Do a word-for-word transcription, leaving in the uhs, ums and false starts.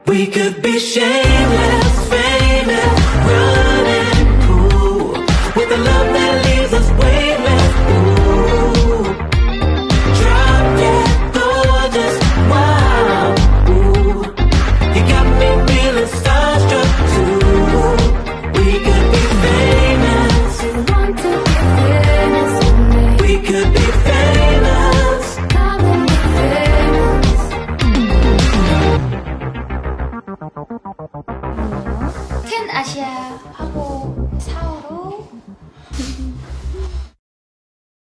We could be shameless, famous, running cool, with a love that leaves us weightless. Ooh, drop dead gorgeous, wow. Ooh, you got me feeling starstruck too. We could be famous. You want to be famous with me? We could be famous. Come and be famous. 캔 아시아 하고 사월